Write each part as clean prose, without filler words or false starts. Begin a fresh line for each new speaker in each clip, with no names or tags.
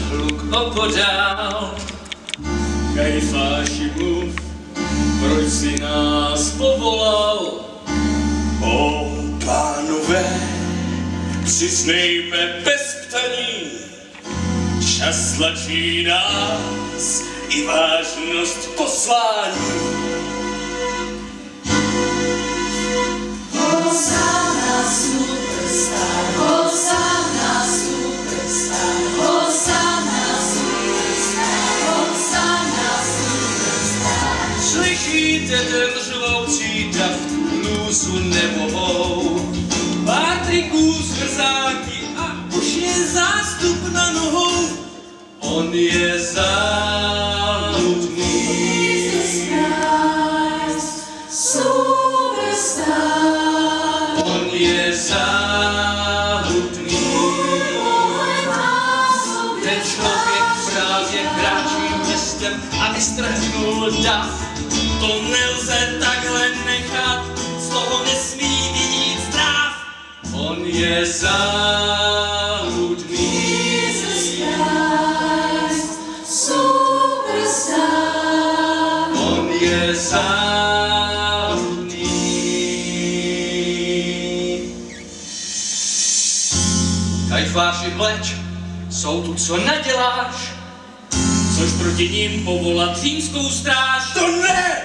hluk opodál. Kajfáši, mluv, proč si nás povolal?
O pánové, přiznejme bez ptaní, čas tlačí nás i vážnost poslání.
Hosanna superstar, Hosanna superstar, Hosanna superstar, Hosanna superstar.
Slyšíte ten řvoucí dav, bluesu nemohou. Patriků zrzáky a už je zástup na nohou. On je záludný. On je záludný. Ten člověk právě kráčí městem a vystrhnul dav. To nelze takhle nechat, z toho nesmí vidět strach. On je záludný. On je záludný. Kajfáši, hleď, jsou tu, co neděláš, což proti ním povolat římskou stráž.
To ne!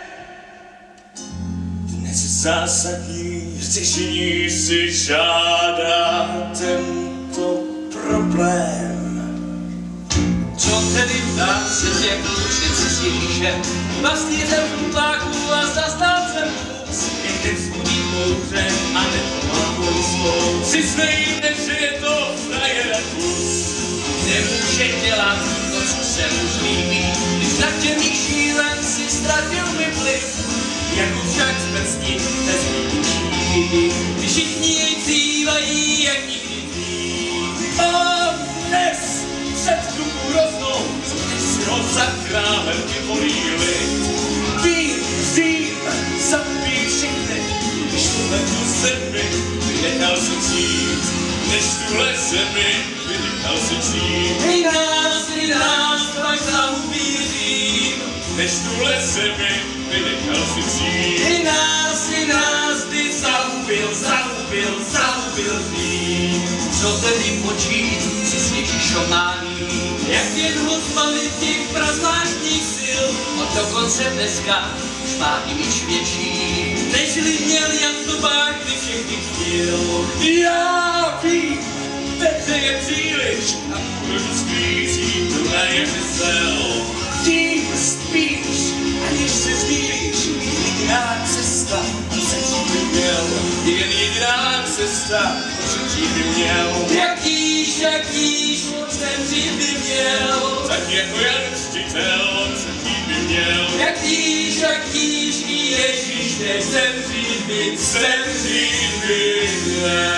Dnes zásadní řešení si žádá tento problém.
Co tedy ptám se tě, učnici s Ježíšem, pastýřem chudláků a zastáncem vůz, jen ty vzbudí bouře a nepomáhou svou. Přiznejte, že je to frajera kus. Nemůže dělat to, co se mu líbí, když na těmi šílenci ztratil mi vliv. Jako však z prstí nezmíčí, když všichni jej vzývají, jak nikdy dřív.
A dnes před tu úroznou, co když si ho za králem vyvolili. Vím, zabij všechny, když tuhle tu zemi vynechal si cít. Než tuhle zemi vynechal si cít.
Hej nás, pak zahubí Řím.
Než tuhle zemi vynechal si cít.
Hej nás, ty zahubil Řím. Co tedy počít si s Ježíšomání? Jak jen ho zbavit těch prazvláštních sil? On dokonce dneska už má imič větší, nežli měl Jan Tobák, kdy všechny chtěl.
Já vím, teď je příliš a můžu sklízí tu na jeřisel. Tím spíš, aniž se zmílíš, jediná cesta, se by měl. Jen jediná cesta, přežít by měl.
Jak jíš, zemřít by měl.
Tak jako Jan Křtitel, přežít by měl.
Jak jíš, i Ježíš, než zemřít by měl.